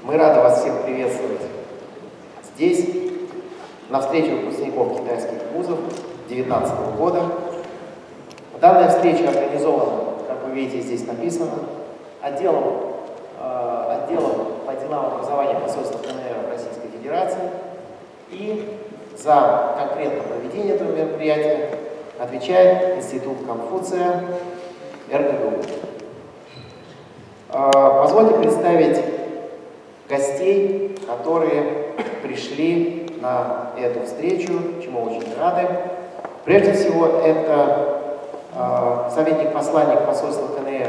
Мы рады вас всех приветствовать здесь, на встрече выпускников китайских вузов 2019 года. Данная встреча организована, как вы видите, здесь написано, отделом по делам образования посольства КНР в Российской Федерации. И за конкретное проведение этого мероприятия отвечает Институт Конфуция РГГУ. Позвольте представить гостей, которые пришли на эту встречу, чему очень рады. Прежде всего, это советник-посланник посольства КНР,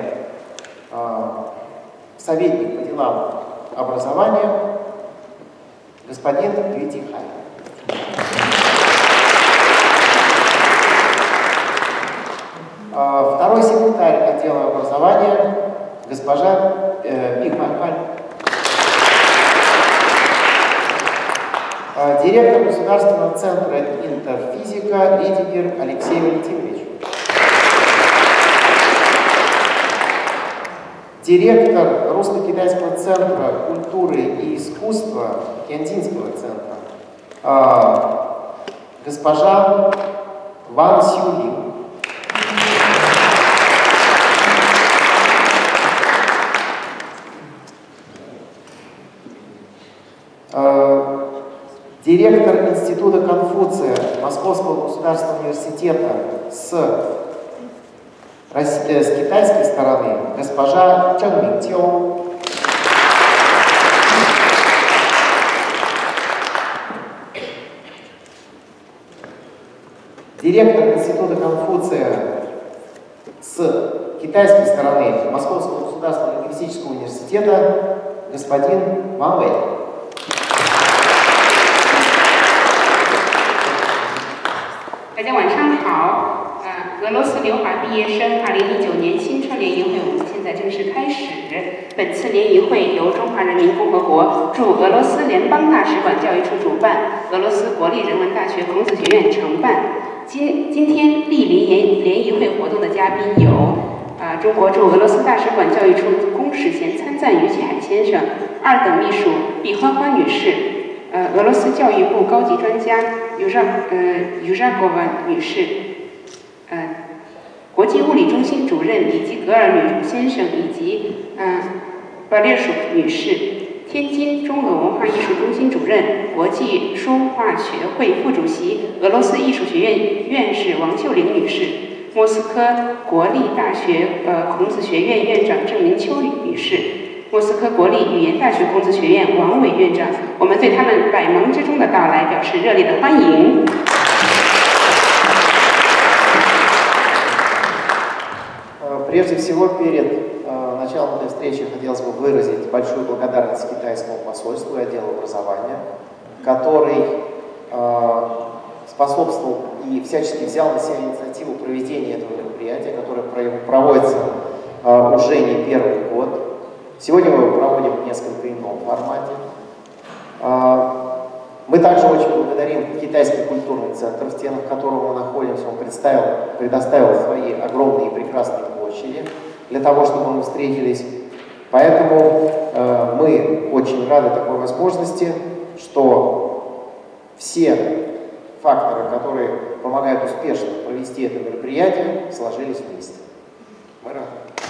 советник по делам образования, господин Ли Тихай. Второй секретарь отдела образования, госпожа Пихмархаль. Директор Государственного центра интерфизика Лидигер Алексей Валентинович. Директор Русско-Китайского центра культуры и искусства Тяньцзинского центра госпожа Ван Сюлин. Директор Института Конфуция Московского государственного университета с китайской стороны госпожа Чжэн Минтяо. Директор Института Конфуция с китайской стороны Московского государственного лингвистического университета господин Ван Вэй. 大家晚上好，俄罗斯留华毕业生2019年新春联谊会，我们现在正式开始。本次联谊会由中华人民共和国驻俄罗斯联邦大使馆教育处主办，俄罗斯国立人文大学孔子学院承办。今天莅临联谊会活动的嘉宾有中国驻俄罗斯大使馆教育处公使衔参赞于启海先生，二等秘书毕欢欢女士。 俄罗斯教育部高级专家尤扎戈娃女士，国际物理中心主任以及格尔女先生以及巴列舒女士，天津中俄文化艺术中心主任、国际书画学会副主席、俄罗斯艺术学院院士王秀玲女士，莫斯科国立大学孔子学院院长郑明秋女士。 莫斯科国立语言大学孔子学院王伟院长，我们对他们百忙之中的到来表示热烈的欢迎。 Прежде всего, перед началом этой встречи хотелось бы выразить большую благодарность китайскому посольству и отделу образования, который способствовал и всячески взял на себя инициативу проведения этого мероприятия, которое проводится уже не первый год. Сегодня мы его проводим в несколько ином формате. Мы также очень благодарим Китайский культурный центр, в стенах которого мы находимся. Он предоставил свои огромные и прекрасные площади для того, чтобы мы встретились. Поэтому мы очень рады такой возможности, что все факторы, которые помогают успешно провести это мероприятие, сложились вместе. Мы рады.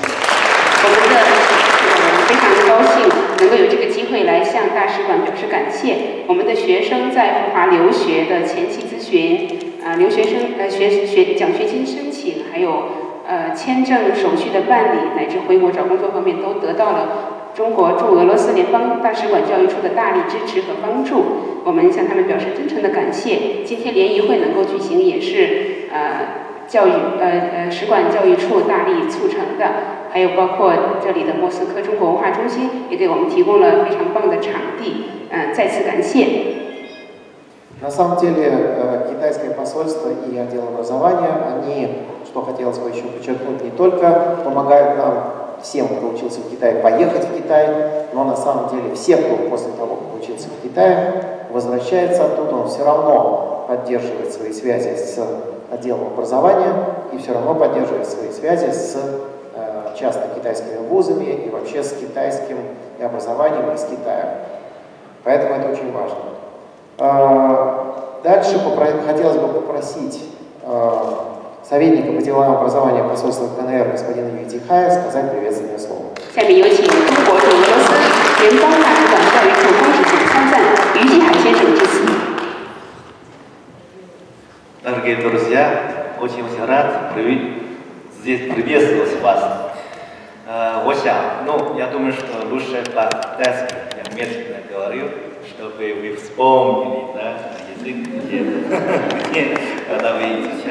非常高兴能够有这个机会来向大使馆表示感谢。我们的学生在赴华留学的前期咨询，留学生奖学金申请，还有签证手续的办理，乃至回国找工作方面，都得到了中国驻俄罗斯联邦大使馆教育处的大力支持和帮助。我们向他们表示真诚的感谢。今天联谊会能够举行，也是使馆教育处大力促成的。 还有包括这里的莫斯科中国文化中心也给我们提供了非常棒的场地，再次感谢。 На самом деле, китайское посольство и отдел образования, они, что хотелось бы еще подчеркнуть, не только помогают нам, всем, кто учился в Китае, поехать в Китай, но на самом деле все, кто после того, как учился в Китае, возвращается оттуда, он все равно поддерживает свои связи с отделом образования и все равно поддерживает свои связи с часто китайскими вузами и вообще с китайским и образованием и с Китаем. Поэтому это очень важно. Дальше хотелось бы попросить советника по делам образования посольства КНР господина Юй Тихая сказать приветственное слово. 下面有请中国驻俄罗斯联邦大使馆教育处公使组参赞于继海先生致辞。 Дорогие друзья, очень рад здесь приветствовать вас. Я думаю, что лучше по-китайски я медленно говорю, чтобы вы вспомнили, да, язык, когда вы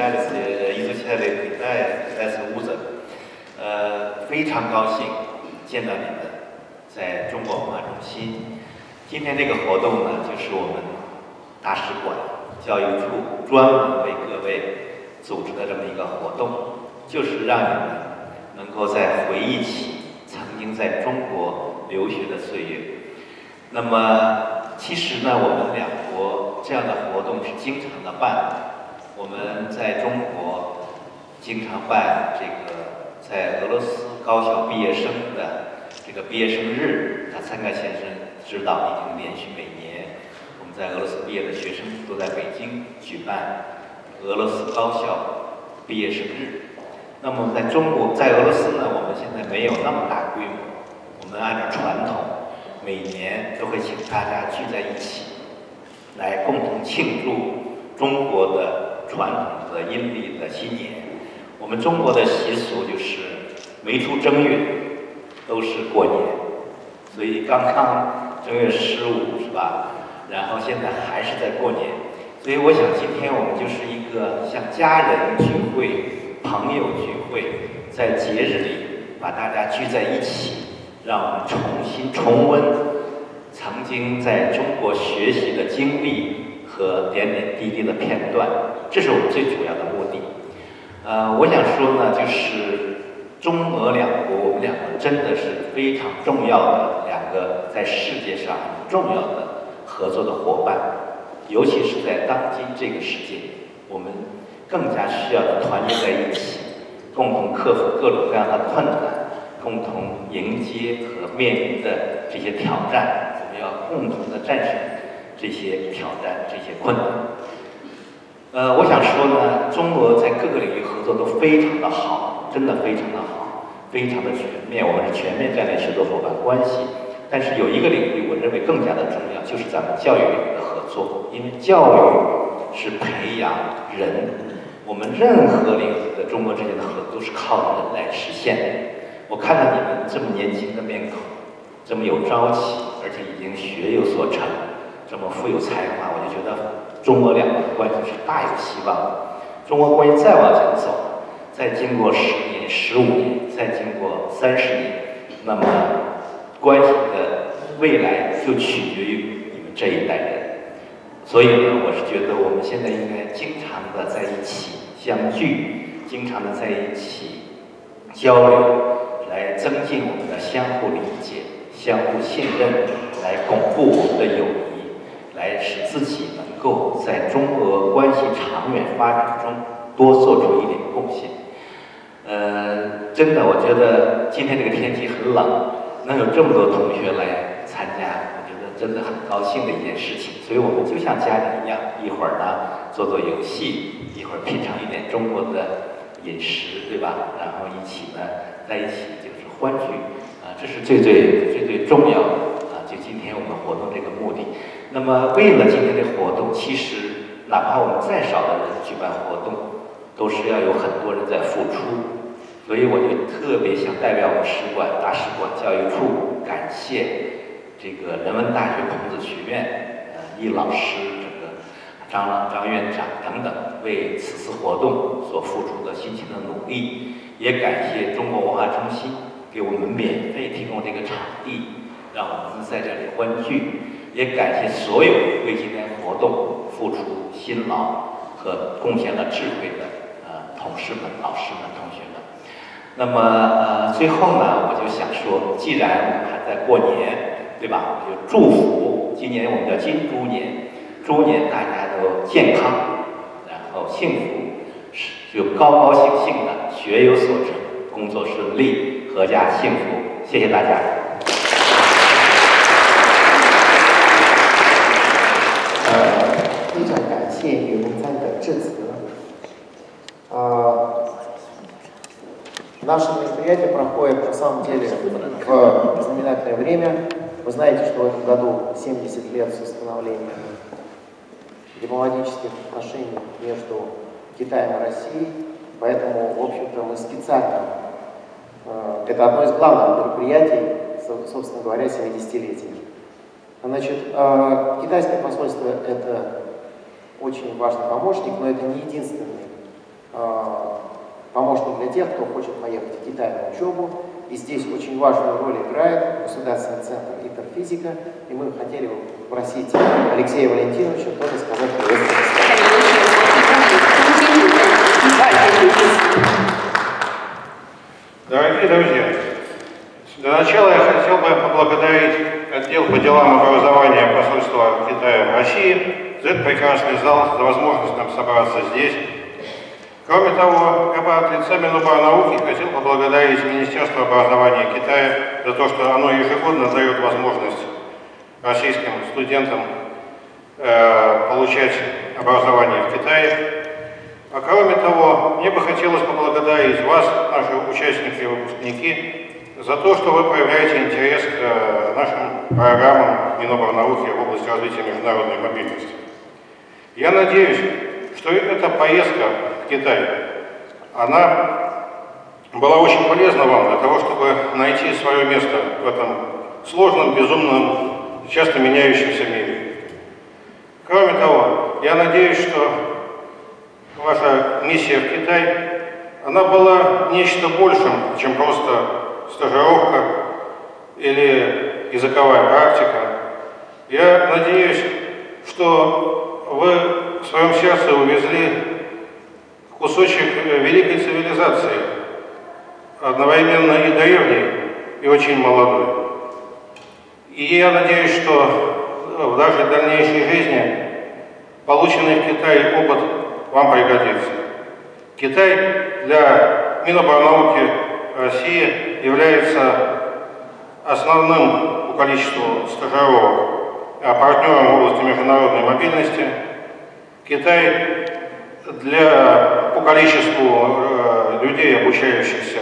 изучали китайский вузах. 非常高兴见到你们在中国文化中心。今天这个活动呢，就是我们大使馆教育处专门为各位组织的这么一个活动，就是让你们能够再回忆起曾经在中国留学的岁月。那么，其实呢，我们两国这样的活动是经常的办。我们在中国经常办这个在俄罗斯高校毕业生的这个毕业生日，参盖先生指导，已经连续每年我们在俄罗斯毕业的学生都在北京举办俄罗斯高校毕业生日。那么在俄罗斯呢，我们现在没有那么大规模，我们按照传统，每年都会请大家聚在一起，来共同庆祝中国的传统的阴历的新年。我们中国的习俗就是每出正月都是过年，所以刚刚正月15是吧？然后现在还是在过年，所以我想今天我们就是一个像家人聚会、朋友聚会，在节日里把大家聚在一起，让我们重新重温曾经在中国学习的经历和点点滴滴的片段，这是我们最主要的目的。我想说呢，就是中俄两国，我们两个真的是非常重要的两个在世界上很重要的合作的伙伴，尤其是在当今这个世界，我们更加需要的团结在一起，共同克服各种各样的困难，共同迎接和面临的这些挑战，我们要共同的战胜这些挑战、这些困难。我想说呢，中俄在各个领域合作都非常的好，真的非常的好，非常的全面。我们是全面战略合作伙伴关系。但是有一个领域，我认为更加的重要，就是咱们教育领域的合作。因为教育是培养人，我们任何领域的中俄之间的合作都是靠人来实现的。我看到你们这么年轻的面孔，这么有朝气，而且已经学有所成，这么富有才华，我就觉得中俄两国的关系是大有希望的。中俄关系再往前走，再经过10年、15年，再经过30年，那么关系的未来就取决于你们这一代人。所以呢，我是觉得我们现在应该经常的在一起相聚，经常的在一起交流，来增进我们的相互理解、相互信任，来巩固我们的友谊，来使自己能够在中俄关系长远发展中多做出一点贡献。真的，我觉得今天这个天气很冷，能有这么多同学来参加，我觉得真的很高兴的一件事情。所以我们就像家人一样，一会儿呢做做游戏，一会儿品尝一点中国的饮食，对吧？然后一起呢在一起就是欢聚这是最重要的就今天我们活动这个目的。那么为了今天这活动，其实哪怕我们再少的人举办活动，都是要有很多人在付出。所以我就特别想代表我们使馆、大使馆、教育处感谢这个人文大学孔子学院易老师、这个张院长等等为此次活动所付出的辛勤的努力，也感谢中国文化中心给我们免费提供这个场地，让我们在这里欢聚，也感谢所有为今天活动付出辛劳和贡献了智慧的同事们、老师们、同学们。那么最后呢，我就想说，既然我们还在过年，对吧？我就祝福今年我们叫金猪年，猪年大家都健康，然后幸福，就高高兴兴的学有所成，工作顺利， 阖家幸福。谢谢大家。 非常感谢于文赞的致辞。Наше мероприятие проходит на самом деле в знаменательное время. Вы знаете, что в этом году 70 лет с установления дипломатических отношений между Китаем и Россией, поэтому, в общем-то, мы специально, это одно из главных мероприятий, собственно говоря, 70-летия. Значит, китайское посольство – это очень важный помощник, но это не единственный помощник для тех, кто хочет поехать в Китай на учебу. И здесь очень важную роль играет Государственный центр интерфизика. И мы хотели бы попросить Алексея Валентиновича тоже сказать приветственное слово. Дорогие друзья, для начала я хотел бы поблагодарить отдел по делам образования посольства Китая в России за этот прекрасный зал, за возможность нам собраться здесь. Кроме того, я бы от лица Миноборнауки хотел поблагодарить Министерство образования Китая за то, что оно ежегодно дает возможность российским студентам получать образование в Китае. А кроме того, мне бы хотелось поблагодарить вас, наши участники и выпускники, за то, что вы проявляете интерес к нашим программам Миноборнауки в области развития международной мобильности. Я надеюсь, что эта поездка в Китай, она была очень полезна вам для того, чтобы найти свое место в этом сложном, безумном, часто меняющемся мире. Кроме того, я надеюсь, что ваша миссия в Китай, она была нечто большим, чем просто стажировка или языковая практика. Я надеюсь, что вы в своем сердце увезли кусочек великой цивилизации, одновременно и древней, и очень молодой. И я надеюсь, что в вашей дальнейшей жизни полученный в Китае опыт вам пригодится. Китай для Миноборнауки России является основным по количеству стажировок партнером в области международной мобильности. Китай по количеству людей, обучающихся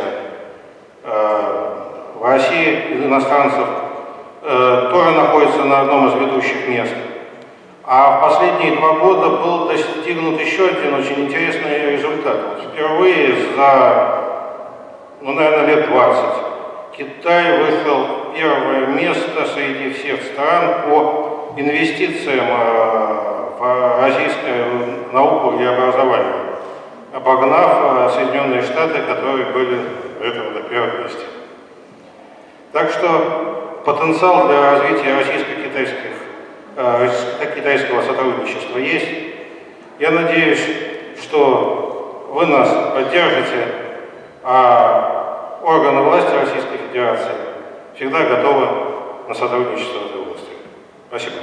в России, иностранцев, тоже находится на одном из ведущих мест. А в последние 2 года был достигнут еще один очень интересный результат. Впервые за, наверное, лет 20 Китай вышел первое место среди всех стран по инвестициям в российскую науку и образование, обогнав Соединенные Штаты, которые были до этого на первом месте. Так что потенциал для развития российско-китайского сотрудничества есть. Я надеюсь, что вы нас поддержите, а органы власти Российской Федерации всегда готовы на сотрудничество в этой области. Спасибо.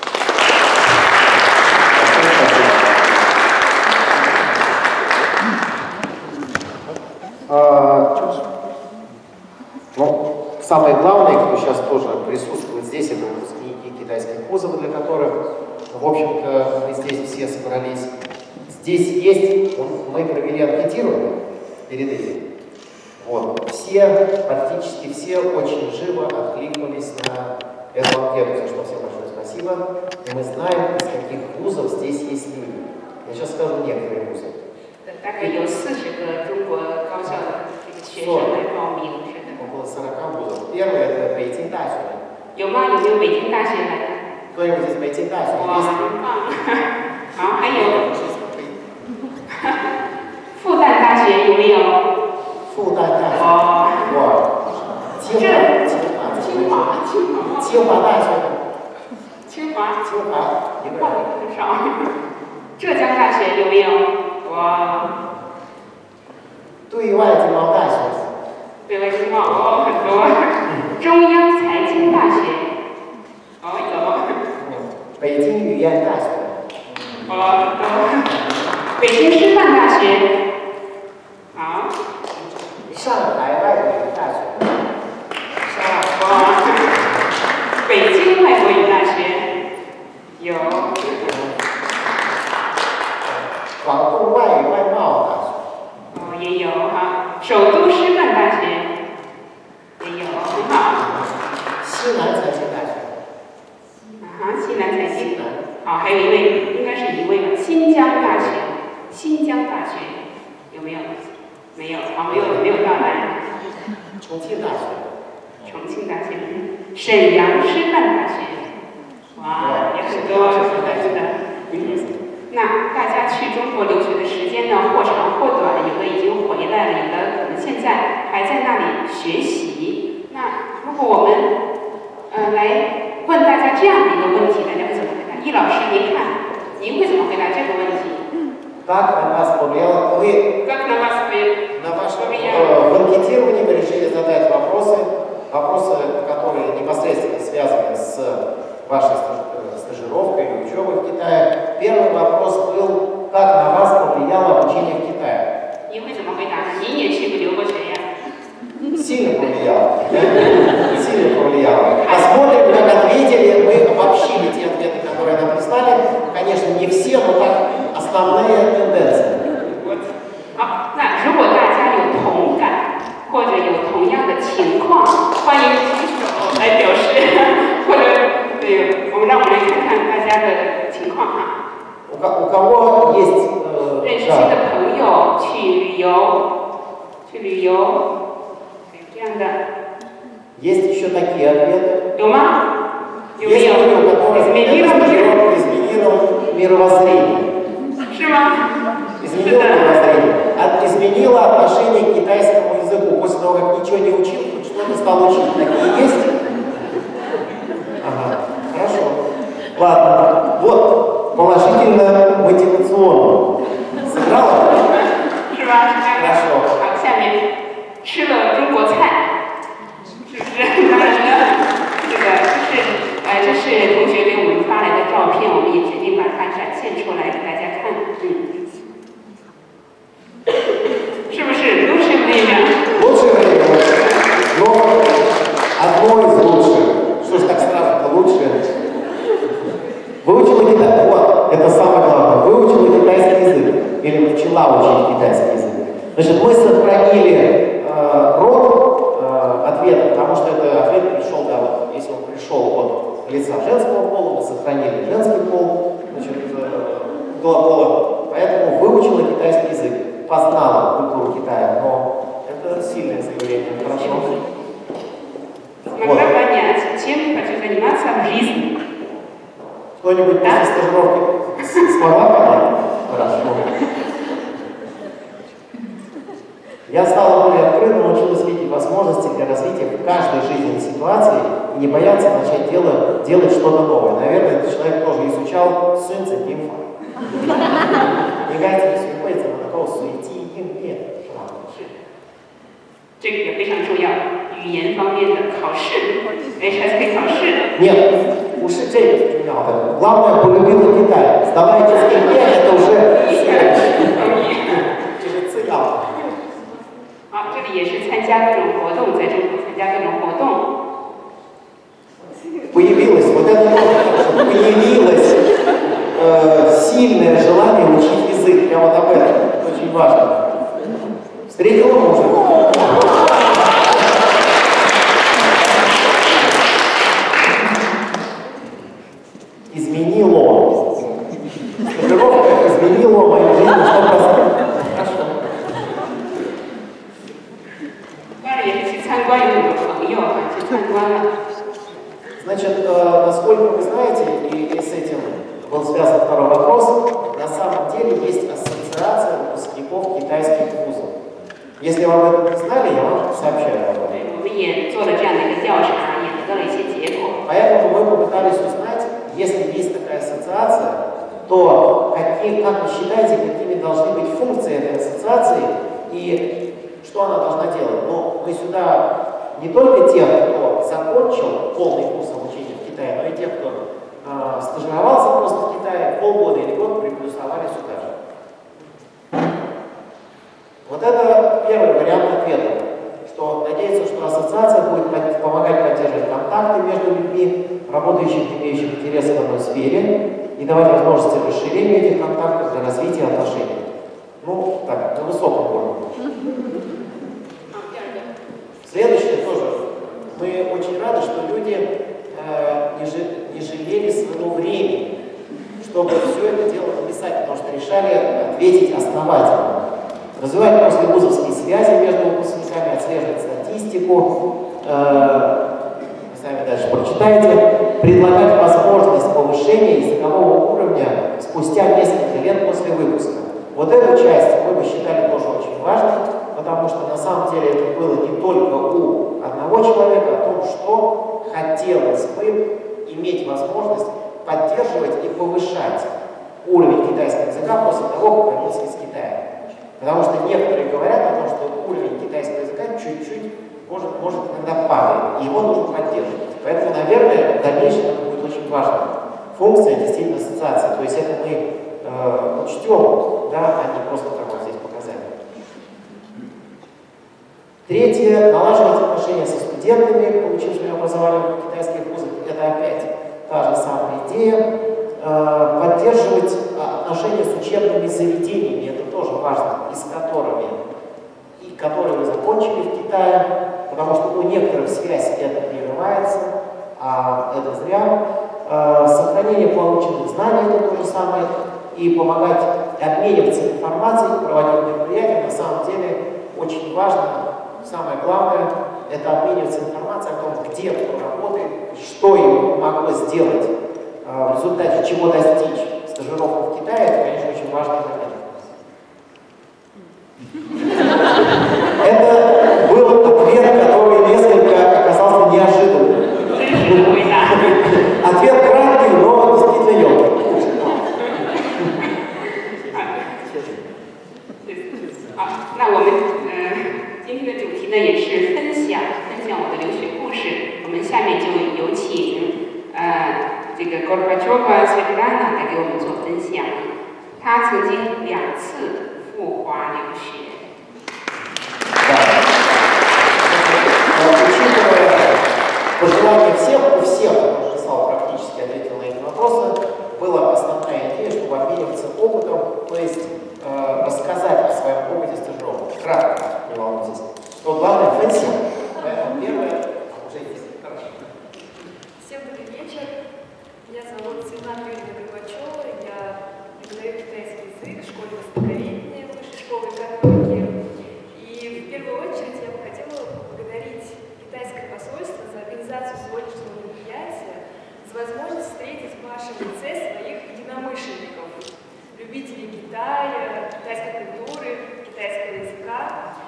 Самое главное, кто сейчас тоже присутствует здесь, это выпускники китайских вузов, для которых, в общем-то, мы здесь все собрались. Здесь есть, мы провели анкетирование перед этим. Вот. Практически все очень живо откликнулись на эту анкету, за что всем большое спасибо. И мы знаем, из каких вузов здесь есть люди. Я сейчас скажу некоторые вузы. 大概有40个中国高校的这个学生来报名，是的。 около 40 вузов. Первое – это Бейджинг大学. 有吗？有没有北京大学来的？ Кто-нибудь из Бейджинг大学есть? 哇，真棒！好，还有复旦大学有没有？ 复旦大学。 哦。 哇。清华大学。 清华。 一个人。 很少。浙江大学有没有？哇。 对外经贸大学。 对外经贸哦，很多。中央财经大学。哦，有。 北京语言大学。 哦，北京师范大学。好。 上海外语大学。 西南财经大学。 西南财经。 西南。 好，还有一位，应该是一位吧，新疆大学。新疆大学有没有？没有，好，没有到来。 重庆大学。 重庆大学。沈阳师范大学。哇，也很多是的。那大家去中国留学的时间呢，或长或短，有的已经回来了，有的可能现在还在那里学习。那如果我们来问大家这样的一个问题，大家会怎么回答？易老师，您会怎么回答这个问题？ Как на вас повлияло? Вы в анкетировании вы решили задать вопросы, которые непосредственно связаны с вашей стажировкой или учебой в Китае. Первый вопрос был, как на вас повлияло обучение в Китае? Сильно повлияло. Сильно повлияло. Посмотрим, как ответили. Мы обобщили те ответы, которые нам прислали. Конечно, не все, но так основные тенденции. 好，那如果大家有同感或者有同样的情况，欢迎举手来表示，或者对，让我们来看看大家的情况哈。 У кого есть 认识新的朋友，去旅游，有这样的。 Есть еще такие ответы. 有吗？有没 Есть 有？ люди, которые изменило мировоззрение. 是吗？ Изменило мировоззрение. Изменило отношение к китайскому языку. После того, как ничего не учил, хоть что-то стал учить. Такие есть? Ага, хорошо. Ладно, вот, положительно мотивационно. Сыграла? 是吧？ хорошо. 好，下面吃了中国菜，是不是？当然了，这是同学给我们发来的照片，我们也决定把它展现出来给大家看。是不是лучшее время? Лучшее время. Но одно из лучших. Что ж так сразу-то лучшее? Выучила китайский, вот, это самое главное. Выучила китайский язык. Или начала учить китайский язык. Значит, мы сохранили род ответа, потому что этот ответ пришел, да, вот, если он пришел от лица женского пола, мы сохранили женский пол, значит, глагола. Поэтому выучила китайский язык. Познала культуру Китая, но это сильное заявление. Хорошо. Могла понять, чем хочу заниматься в жизни. Кто-нибудь после стажировки смогла понять? Хорошо. Я стала более открытой, научилась видеть возможности для развития в каждой жизненной ситуации и не бояться начать делать что-то новое. Наверное, этот человек тоже изучал Сунь Цзиньпин. 应该这个学会怎么能够随机应变，是吧？ 是，这个也非常重要。语言方面的考试 ，HSK 考试。 Нет,不是这个最重要的。Главное, полюбила Китай. Сдавая HSK, это уже就是次要的。 好，这里也是参加各种活动，在中国参加各种活动。 Появилось, вот это тоже, появилось сильное желание учить язык. Прямо вот об этом. Это очень важно. Встретила мужа. Изменило. Стажировка изменила мою жизнь на 100%. Хорошо. 当然也是去参观，有很多朋友去参观了。 Значит, насколько вы знаете, и с этим был связан второй вопрос, на самом деле есть ассоциация выпускников китайских вузов. Если вы об этом не знали, я вам сообщаю об этом. 我们也做了这样的一个调查，也得到了一些结果。 Поэтому мы попытались узнать, если есть такая ассоциация, то как вы считаете, какими должны быть функции этой ассоциации и что она должна делать? Ну, мы сюда не только тех, кто закончил полный курс обучения в Китае, но и тех, кто стажировался просто в Китае полгода или год, приплюсовали сюда же. Вот это первый вариант ответа, что надеется, что ассоциация будет помогать поддерживать контакты между людьми, работающими, имеющими интересы в одной сфере, и давать возможности расширения этих контактов для развития отношений. Ну, так, на высоком уровне. Следующее тоже мы очень рады, что люди не жалели своего времени, чтобы все это дело написать, потому что решали ответить основательно. Развивать послевузовские связи между выпускниками, отслеживать статистику, сами дальше прочитайте, предлагать возможность повышения языкового уровня спустя несколько лет после выпуска. Вот эту часть мы бы считали тоже очень важной, потому что на самом деле это было не только у одного человека, о том, что хотелось бы иметь возможность поддерживать и повышать уровень китайского языка после того, как вернулся из Китая. Потому что некоторые говорят о том, что уровень китайского языка чуть-чуть может иногда падает, и его нужно поддерживать. Поэтому, наверное, в дальнейшем это будет очень важная функция действительно ассоциации. То есть это мы учтем, да, а не просто так вот здесь показали. Третье, налаживать отношения со студентами, получившими образование в китайских вузах. Это опять та же самая идея. Поддерживать отношения с учебными заведениями, это тоже важно, и с которыми, и которые вы закончили в Китае, потому что у некоторых связь это прерывается, а это зря. Сохранение полученных знаний, это то же самое, и помогать обмениваться информацией, проводить мероприятия, на самом деле очень важно. Самое главное – это обмениваться информацией о том, где кто работает, что ему могло сделать, в результате чего достичь. Стажировка в Китае – это, конечно, очень важный момент. Это был ответ, который несколько оказался неожиданным. Ответ краткий, но действительно емкий. 那我们今天的主题呢也是分享我的留学故事。我们下面就有请这个 Gorbachova Svetlana 来给我们做分享。她曾经2次赴华留学。 Учитывая пожелания у всех, кто написал, практически ответил на эти вопросы, была основная идея, чтобы обмениваться опытом, то есть рассказать о своем опыте стажировок. Кратко, не волнуйтесь. Но главное – фэнси. Поэтому первое уже есть. Хорошо. Всем добрый вечер. Меня зовут Светлана Юрьевна Горбачева. Я преподаю китайский язык в школе востоковедения Высшей школы экономики. И в первую очередь я бы хотела поблагодарить китайское посольство за организацию сегодняшнего мероприятия, за возможность встретить в вашем лице своих единомышленников, любителей Китая, китайской культуры, китайского языка.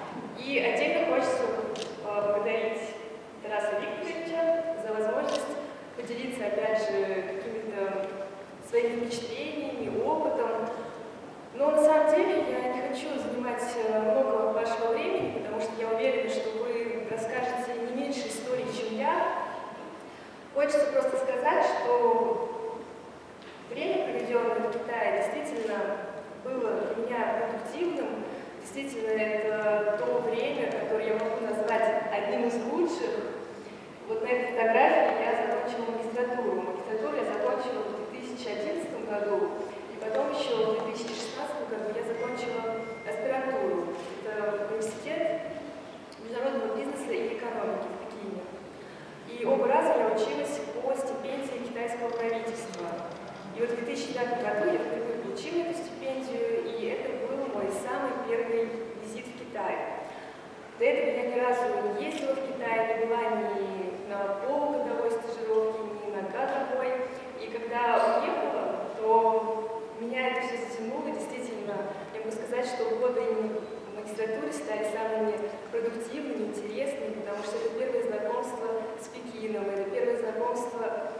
И отдельно хочется поблагодарить Тараса Викторовича за возможность поделиться, опять же, какими-то своими впечатлениями, опытом. Но на самом деле я не хочу занимать много вашего времени, потому что я уверена, что вы расскажете не меньше историй, чем я. Хочется просто сказать, что время, проведенное в Китае, действительно было для меня продуктивным. Действительно, это то время, которое я могу назвать одним из лучших. Вот на этой фотографии я закончила магистратуру. Магистратуру я закончила в 2011 году, и потом еще в 2016 году я закончила аспирантуру. Это университет международного бизнеса и экономики в Пекине. И оба раза я училась по стипендии китайского правительства. И вот в 2009 году я впервые получила эту стипендию, и это был мой самый первый визит в Китай. До этого я ни разу не ездила в Китай, не была ни на полугодовой стажировке, ни на годовой. И когда уехала, то меня это все затянуло. Действительно, я могу сказать, что годы в магистратуре стали самыми продуктивными, интересными, потому что это первое знакомство с Пекином, это первое знакомство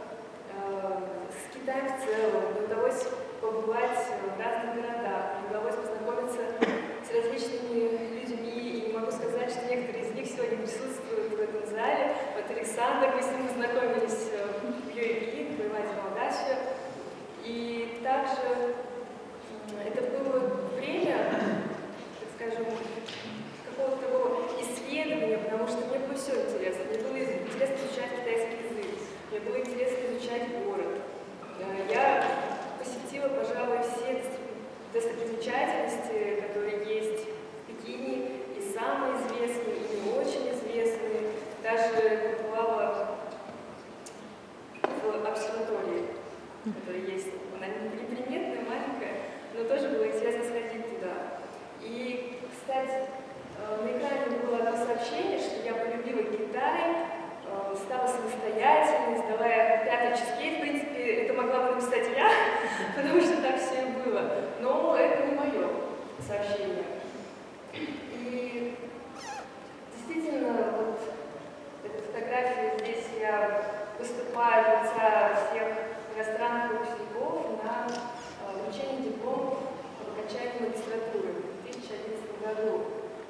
с Китаем в целом. Мне удалось побывать в разных городах, мне удалось познакомиться с различными людьми, и могу сказать, что некоторые из них сегодня присутствуют в этом зале. Вот Александр, мы с ним познакомились в Юэйпин, в Молдавии. И также это было время, так скажем, какого-то такого исследования, потому что мне было все интересно. Мне было интересно изучать китайский язык, мне было интересно изучать город. Я посетила, пожалуй, все достопримечательности, которые есть в Пекине, и самые известные, и не очень известные. Даже побывала которая есть. Она неприметная, маленькая, но тоже было интересно сходить туда. И, кстати, на экране было одно сообщение, что я полюбила Китай, стала самостоятельной, сдала 5-й чизкейк. В принципе, это могла бы написать я, потому что так все и было. Но это не мое сообщение. И действительно, вот эта фотография, здесь я выступаю от лица всех иностранных выпускников на вручении дипломов об окончании магистратуры в 2011 году.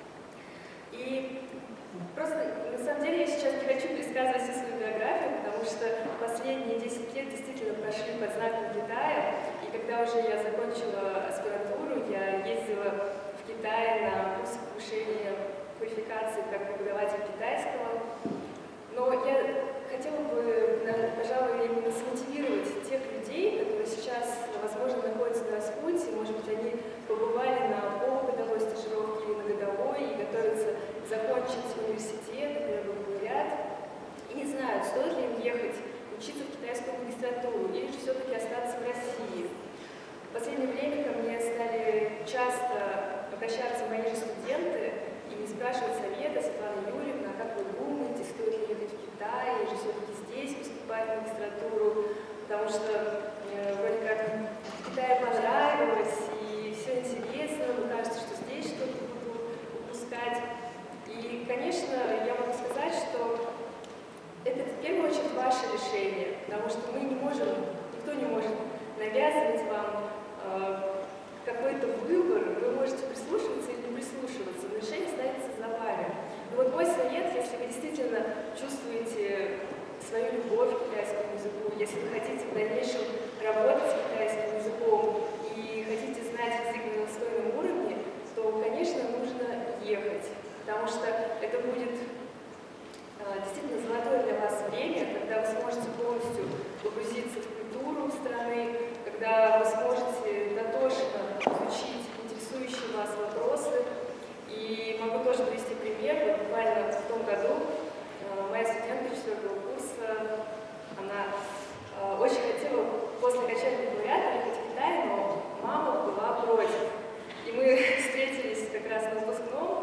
И просто, на самом деле, я сейчас не хочу пересказывать всю свою биографию, потому что последние 10 лет действительно прошли под знаком Китая. И когда уже я закончила аспирантуру, я ездила в Китай на курсы повышения квалификации как преподаватель китайского. Но я хотела бы, пожалуй, именно смотивировать тех людей, которые сейчас, возможно, находятся на распутье, может быть, они побывали на полугодовой стажировке или на годовой и готовятся закончить университет, например, бакалавриат, и не знают, стоит ли им ехать учиться в китайскую магистратуру или же все-таки остаться в России. В последнее время ко мне стали часто обращаться мои же студенты и спрашивать совета: Светлана Юрьевна, как вы думаете, стоит ли ехать в Китай, или же все-таки здесь поступать в магистратуру, потому что вроде как в Китае понравилось, и все интересно, но кажется, что здесь что-то буду упускать. И, конечно, я могу сказать, что это в первую очередь ваше решение, потому что мы не можем, никто не может навязывать вам какой-то выбор, вы можете прислушиваться или не прислушиваться, но решение ставится за вами. Но вот мой совет, если вы действительно чувствуете свою любовь к китайскому языку, если вы хотите в дальнейшем работать с китайским языком и хотите знать язык на достойном уровне, то, конечно, нужно ехать, потому что это будет действительно золотое для вас время, когда вы сможете полностью погрузиться в культуру страны, когда вы сможете дотошно изучить интересующие вас вопросы. И могу тоже привести пример. Вот буквально в том году моя студентка 4-го курса, она очень хотела после окончания бакалавриата ехать в Китай, но мама была против. И мы встретились как раз на выпускном,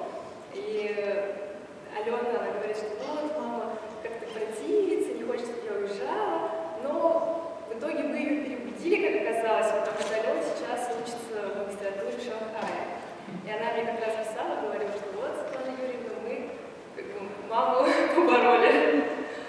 и Алена, она говорит, что вот, мама как-то противится, не хочет, чтобы я уезжала, но в итоге мы ее переубедили, как оказалось, потому что Алена сейчас учится в магистратуре в Шанхае. И она мне как раз писала, говорила, что вот, Светлана Юрьевна, мы как бы маму побороли.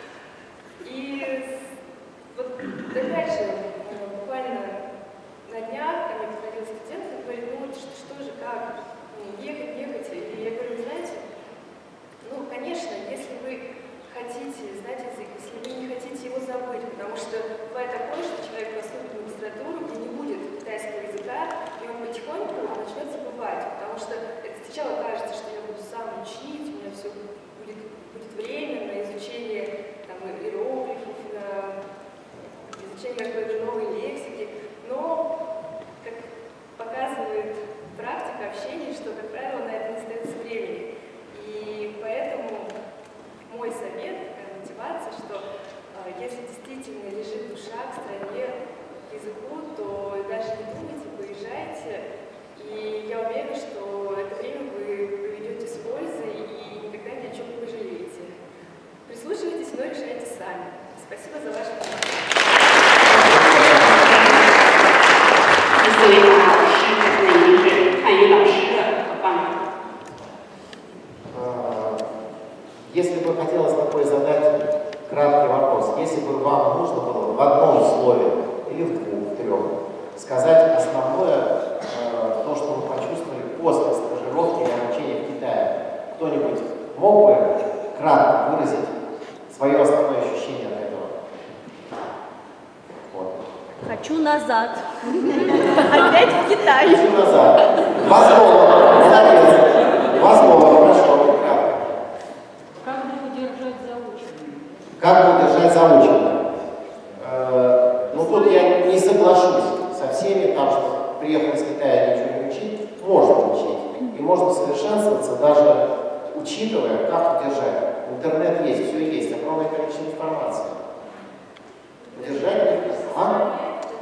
И вот опять же, буквально на днях ко мне подходил студент и говорит, ну вот что же, как, ехать. И я говорю, знаете, ну, конечно, если вы хотите знать язык, если вы не хотите его забыть, потому что бывает такое, что человек поступит в магистратуру, где не будет китайского языка, и он потихоньку начнет забывать, потому что это сначала кажется, что я буду сам учить, у меня все будет время на изучение там, иероглифов, на изучение какой-то новой лексики, но, как показывает практика общения, что, как правило, на это не остается времени. И поэтому мой совет, такая мотивация, что если действительно лежит душа к стране, к языку, то даже не думайте, поезжайте. И я уверена, что это время вы проведете с пользой и никогда ни о чем не пожалеете. Прислушивайтесь, но решайте сами. Спасибо за ваше внимание. Если бы хотелось такой задать краткий вопрос, если бы вам нужно было в одном слове или в двух, в трех сказать основное, то, что вы почувствовали после стажировки и обучения в Китае, кто-нибудь мог бы кратко выразить свое основное ощущение от этого? Вот. Хочу назад. Опять в Китай. Хочу назад. Два слова. Молодец. Два слова. Хорошо. Как бы удержать заученное? Как бы удержать заученное? Ну, тут я не соглашусь со всеми, там, что приехал из Китая ничего не учить, можно учить. И можно совершенствоваться, даже учитывая, как удержать. Интернет есть, все есть, огромное количество информации. Удержать? А?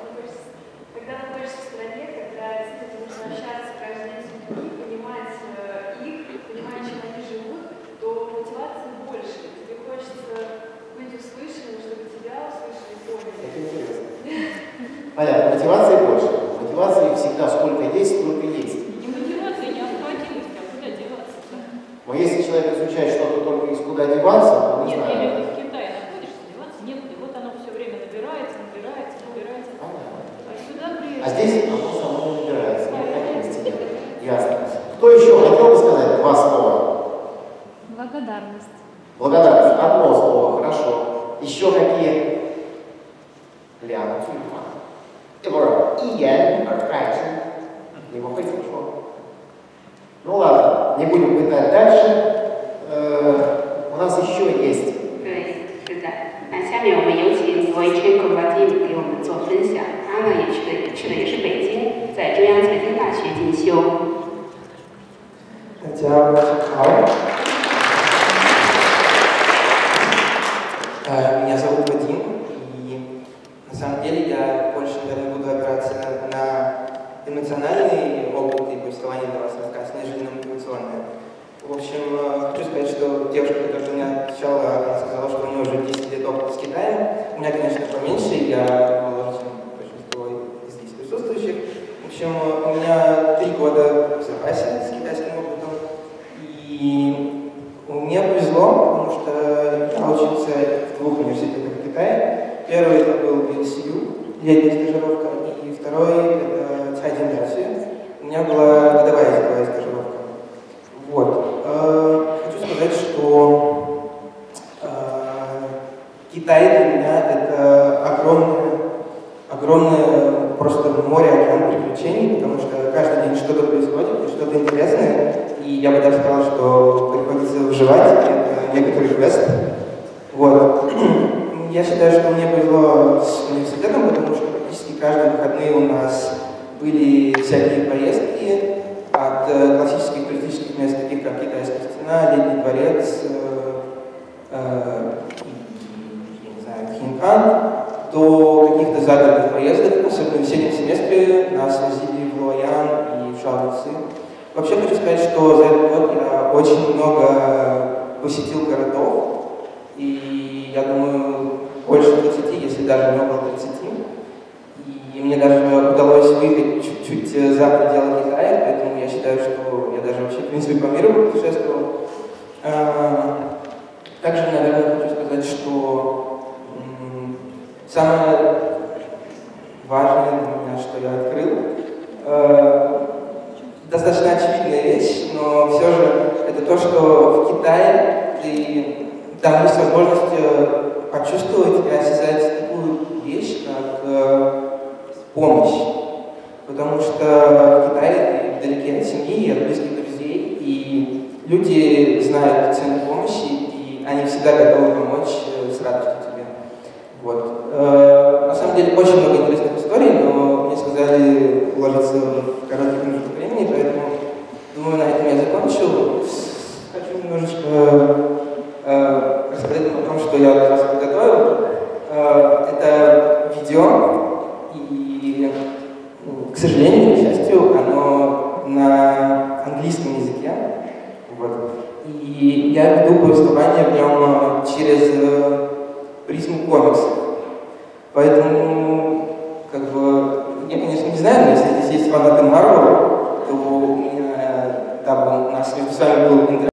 Понятно, мотивации больше. Мотивации всегда сколько есть, столько есть. Не мотивация, необходимость, а куда деваться-то? Но если человек изучает что-то только из куда деваться, то не Нет, знаю. или в Китае находишься, деваться некуда, и вот оно все время набирается. А сюда приезжаешь. А здесь оно само набирается. Необходимости нет. Ясно. Кто еще хотел бы сказать два слова? Благодарность. Благодарность. Одно слово, хорошо. Еще какие? 两句话。不是一言而概之。你们会怎么说？Ну ладно, не будем пытать дальше. У нас еще есть. 对，是的。那下面我们有请Wojciech Kowalski给我们做分享。他呢也去的也是北京，在中央财经大学进修。 大家好。Меня зовут Вадим, и на самом деле я больше, наверное, буду опираться на эмоциональный опыт и повествование для вас рассказать, нежели на мотивационное. В общем, хочу сказать, что девушка, которая меня встречала, она сказала, что у нее уже 10 лет опыта с Китаем. У меня, конечно, поменьше, я моложе, чем большинство из здесь присутствующих. В общем, у меня 3 года в запасе с китайским опытом, и мне повезло, потому что я учился в 2 университетах в Китае. Первый это был BSU, летняя стажировка, и второй это Цайдин Дацию. У меня была годовая языковая стажировка. Вот. Хочу сказать, что Китай для меня это огромное просто море, океан приключений, потому что каждый день что-то происходит, и что-то интересное, и я бы даже сказал, что приходится выживать, это некоторый квест. Вот. Я считаю, что мне повезло с университетом, потому что практически каждые выходные у нас были всякие поездки от классических туристических мест, таких как Китайская стена, Летний дворец, Хинкан, до каких-то загородных поездок, особенно в весеннем семестре нас возили в Луоян и в Шаоци. Вообще хочу сказать, что за этот год я очень много посетил городов, и я думаю, больше 20, если даже не около 30. И мне даже удалось выехать чуть-чуть за пределы Китая, поэтому я считаю, что я даже вообще, в принципе, по миру путешествовал. Также, наверное, хочу сказать, что самое важное для меня, что я открыл, достаточно очевидная вещь, но все же это то, что в Китае там есть возможность почувствовать и осязать такую вещь, как помощь. Потому что в Китае ты вдалеке от семьи, от близких друзей, и люди знают цену помощи, и они всегда готовы помочь с радостью тебе. Вот. На самом деле очень много интересных историй, но мне сказали уложиться в короткий промежуток времени, поэтому думаю, на этом я закончил. Хочу немножечко рассказать о том, что я для вас подготовил. Это видео, и, к сожалению, к счастью, оно на английском языке. Вот. И я веду повествование в нем через призму комиксов. Поэтому, как бы, я, конечно, не знаю, но если здесь есть фанаты Марвел, то у меня там у нас между вами был интервью.